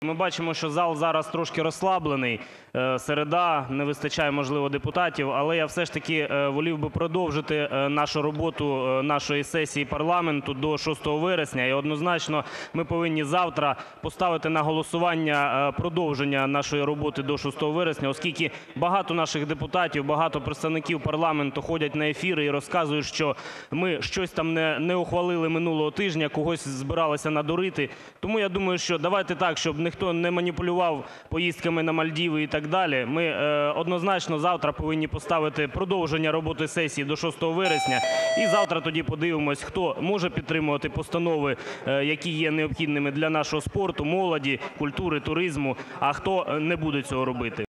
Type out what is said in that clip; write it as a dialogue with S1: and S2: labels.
S1: Ми бачимо, що зал зараз трошки розслаблений, середа, не вистачає, можливо, депутатів, але я все ж таки волів би продовжити нашу роботу нашої сесії парламенту до 6 вересня. І однозначно ми повинні завтра поставити на голосування продовження нашої роботи до 6 вересня, оскільки багато наших депутатів, багато представників парламенту ходять на ефіри і розказують, що ми щось там не ухвалили минулого тижня, когось збиралися надурити. Тому я думаю, що давайте так, щоб ніхто не маніпулював поїздками на Мальдіви і так далі. Ми однозначно завтра повинні поставити продовження роботи сесії до 6 вересня. І завтра тоді подивимось, хто може підтримувати постанови, які є необхідними для нашого спорту, молоді, культури, туризму, а хто не буде цього робити.